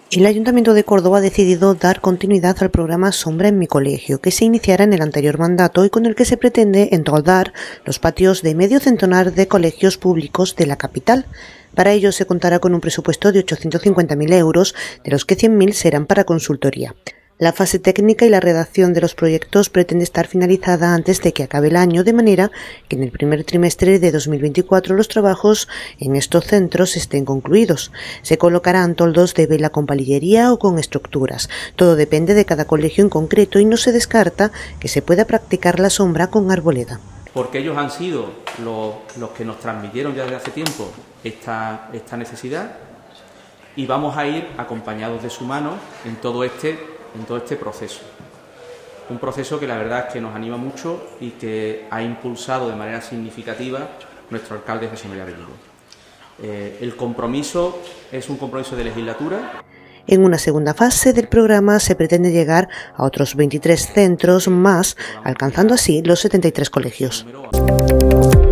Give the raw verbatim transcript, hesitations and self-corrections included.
El Ayuntamiento de Córdoba ha decidido dar continuidad al programa Sombra en mi colegio, que se iniciara en el anterior mandato y con el que se pretende entoldar los patios de medio centenar de colegios públicos de la capital. Para ello se contará con un presupuesto de ochocientos cincuenta mil euros, de los que cien mil serán para consultoría. La fase técnica y la redacción de los proyectos pretende estar finalizada antes de que acabe el año, de manera que en el primer trimestre de dos mil veinticuatro los trabajos en estos centros estén concluidos. Se colocarán toldos de vela con palillería o con estructuras. Todo depende de cada colegio en concreto y no se descarta que se pueda practicar la sombra con arboleda. Porque ellos han sido los, los que nos transmitieron ya desde hace tiempo esta, esta necesidad, y vamos a ir acompañados de su mano en todo este en todo este proceso. Un proceso que la verdad es que nos anima mucho y que ha impulsado de manera significativa nuestro alcalde José María Bellido. Eh, el compromiso es un compromiso de legislatura. En una segunda fase del programa se pretende llegar a otros veintitrés centros más, alcanzando así los setenta y tres colegios.